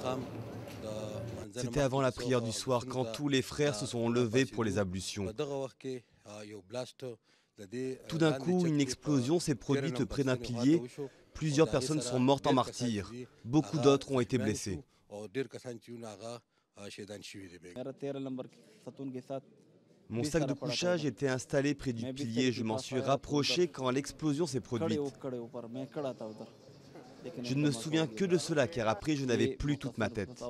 C'était avant la prière du soir, quand tous les frères se sont levés pour les ablutions. Tout d'un coup, une explosion s'est produite près d'un pilier. Plusieurs personnes sont mortes en martyrs. Beaucoup d'autres ont été blessées. Mon sac de couchage était installé près du pilier. Je m'en suis rapproché quand l'explosion s'est produite. Je ne me souviens que de cela, car après, je n'avais plus toute ma tête.